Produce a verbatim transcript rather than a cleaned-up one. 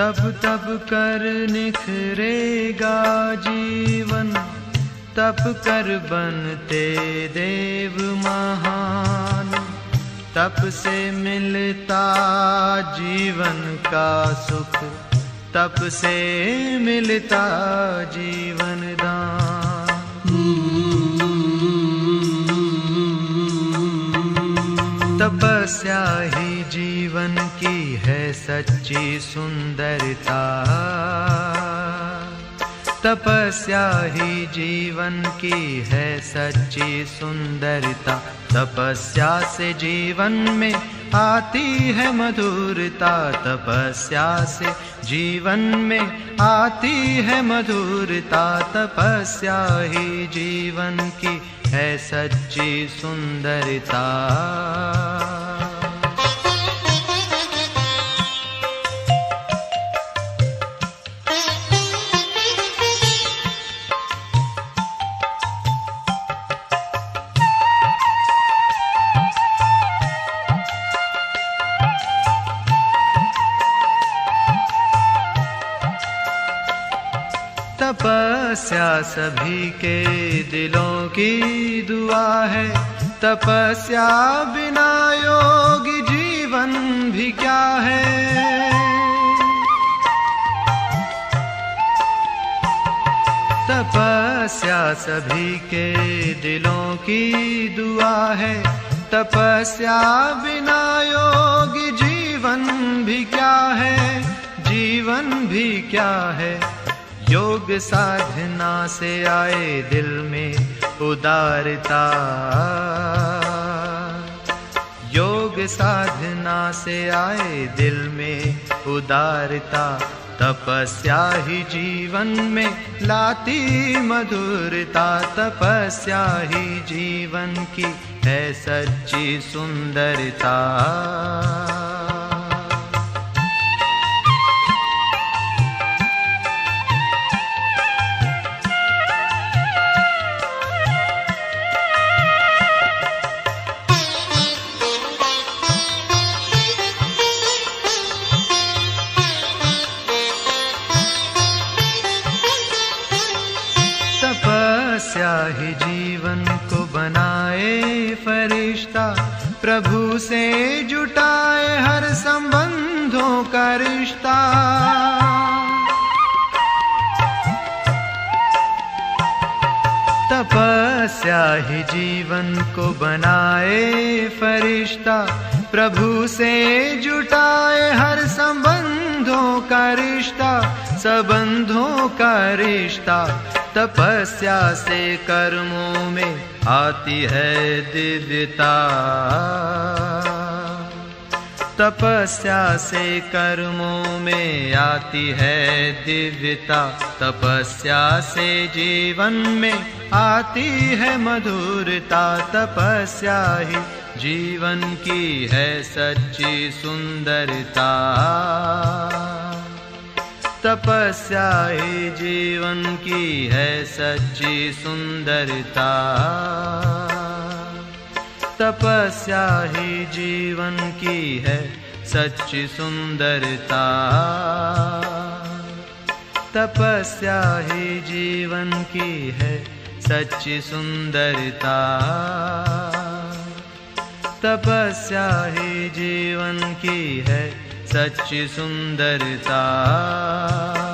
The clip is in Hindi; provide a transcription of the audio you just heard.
तब तब कर निखरेगा जीवन, तप कर बनते देव महान। तप से मिलता जीवन का सुख, तप से मिलता जीवन दान। तपस्या ही जीवन की है सच्ची सुंदरता, तपस्या ही जीवन की है सच्ची सुंदरता। तपस्या से जीवन में आती है मधुरता, तपस्या से जीवन में आती है मधुरता। तपस्या ही जीवन की है सच्ची सुंदरता। तपस्या सभी के दिलों की दुआ है, तपस्या बिना योगी जीवन भी क्या है। तपस्या सभी के दिलों की दुआ है, तपस्या बिना योगी जीवन भी क्या है, जीवन भी क्या है। योग साधना से आए दिल में उदारता, योग साधना से आए दिल में उदारता। तपस्या ही जीवन में लाती मधुरता, तपस्या ही जीवन की है सच्ची सुंदरता। तपस्या ही जीवन को बनाए फरिश्ता, प्रभु से जुटाए हर संबंधों का रिश्ता। तपस्या ही जीवन को बनाए फरिश्ता, प्रभु से जुटाए हर संबंधों का रिश्ता, संबंधों का रिश्ता। तपस्या से कर्मों में आती है दिव्यता, तपस्या से कर्मों में आती है दिव्यता। तपस्या से जीवन में आती है मधुरता, तपस्या ही जीवन की है सच्ची सुंदरता। तपस्या ही जीवन की है सच्ची सुंदरता, तपस्या ही जीवन की है सच्ची सुंदरता। तपस्या ही जीवन की है सच्ची सुंदरता, तपस्या ही जीवन की है सच्ची सुंदरता।